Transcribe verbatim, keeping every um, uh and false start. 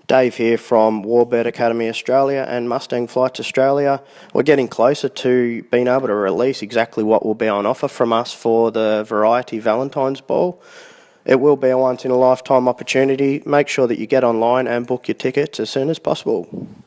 Dave here from Warbird Academy Australia and Mustang Flights Australia. We're getting closer to being able to release exactly what will be on offer from us for the Variety Valentines Ball. It will be a once in a lifetime opportunity. Make sure that you get online and book your tickets as soon as possible.